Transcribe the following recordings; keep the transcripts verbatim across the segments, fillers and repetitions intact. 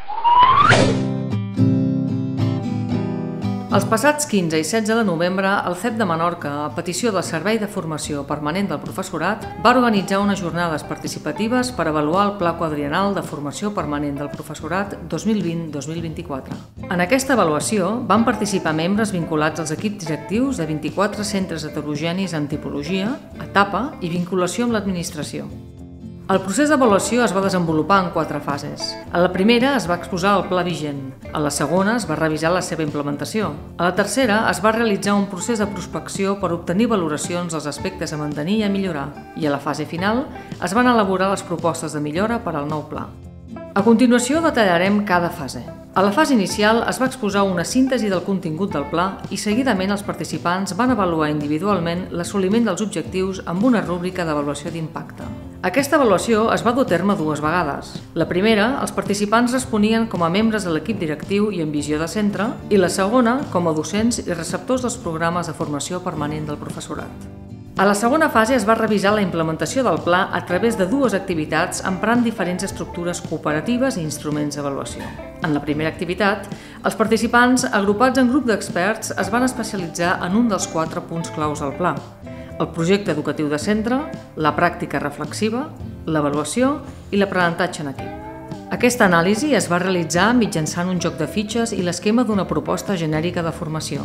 Els passats quinze i setze de novembre, el C E P de Menorca, a petició del Servei de Formació Permanent del Professorat, va organitzar unes jornades participatives per avaluar el Pla Quadriennal de Formació Permanent del Professorat dos mil vint dos mil vint-i-quatre. En aquesta avaluació van participar membres vinculats als equips directius de vint-i-quatre centres heterogenis en tipologia, etapa i vinculació amb l'administració. El procés d'avaluació es va desenvolupar en quatre fases. A la primera es va exposar el pla vigent, a la segona es va revisar la seva implementació, a la tercera es va realitzar un procés de prospecció per obtenir valoracions dels aspectes a mantenir i a millorar, i a la fase final es van elaborar les propostes de millora per al nou pla. A continuació detallarem cada fase. A la fase inicial es va exposar una síntesi del contingut del pla i seguidament els participants van avaluar individualment l'assoliment dels objectius amb una rúbrica d'avaluació d'impacte. Aquesta avaluació es va dur a terme dues vegades. La primera, els participants responien com a membres de l'equip directiu i en visió de centre, i la segona, com a docents i receptors dels programes de formació permanent del professorat. A la segona fase es va revisar la implementació del pla a través de dues activitats emprant diferents estructures cooperatives i instruments d'avaluació. En la primera activitat, els participants, agrupats en grup d'experts, es van especialitzar en un dels quatre punts claus del pla: el projecte educatiu de centre, la pràctica reflexiva, l'avaluació i l'aprenentatge en equip. Aquesta anàlisi es va realitzar mitjançant un joc de fitxes i l'esquema d'una proposta genèrica de formació.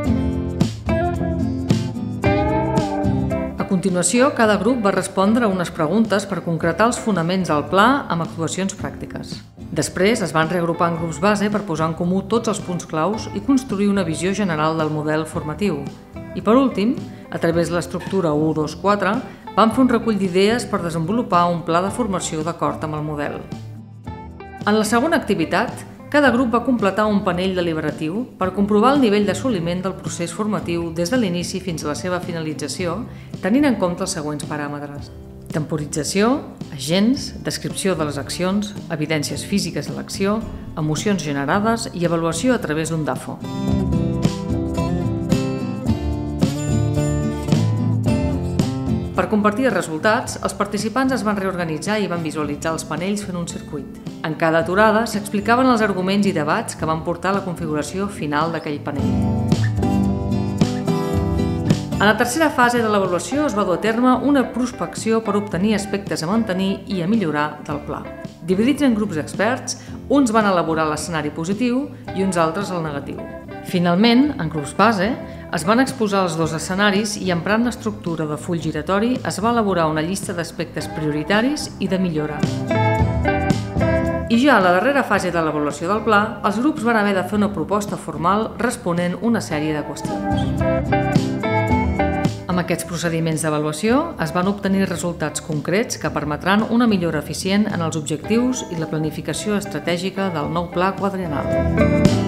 A continuació, cada grup va respondre a unes preguntes per concretar els fonaments del pla amb actuacions pràctiques. Després es van reagrupar en grups base per posar en comú tots els punts claus i construir una visió general del model formatiu. I per últim, a través de l'estructura u dos quatre, vam fer un recull d'idees per desenvolupar un pla de formació d'acord amb el model. En la segona activitat, cada grup va completar un panell deliberatiu per comprovar el nivell d'assoliment del procés formatiu des de l'inici fins a la seva finalització, tenint en compte els següents paràmetres: temporització, agents, descripció de les accions, evidències físiques de l'acció, emocions generades i avaluació a través d'un D A F O. Per compartir els resultats, els participants es van reorganitzar i van visualitzar els panells fent un circuit. En cada aturada s'explicaven els arguments i debats que van portar a la configuració final d'aquell panell. A la tercera fase de l'avaluació es va dur a terme una prospecció per obtenir aspectes a mantenir i a millorar del pla. Dividits en grups d'experts, uns van elaborar l'escenari positiu i uns altres el negatiu. Finalment, en grups base, es van exposar els dos escenaris i, emprant l'estructura de full giratori, es va elaborar una llista d'aspectes prioritaris i de millora. I ja a la darrera fase de l'avaluació del pla, els grups van haver de fer una proposta formal responent una sèrie de qüestions. Amb aquests procediments d'avaluació es van obtenir resultats concrets que permetran una millora eficient en els objectius i la planificació estratègica del nou pla quadriennal.